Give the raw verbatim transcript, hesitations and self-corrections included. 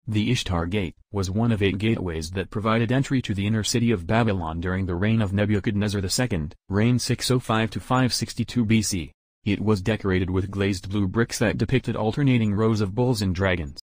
The Ishtar Gate was one of eight gateways that provided entry to the inner city of Babylon during the reign of Nebuchadnezzar the Second, reigned six oh five to five sixty-two B C. It was decorated with glazed blue bricks that depicted alternating rows of bulls and dragons.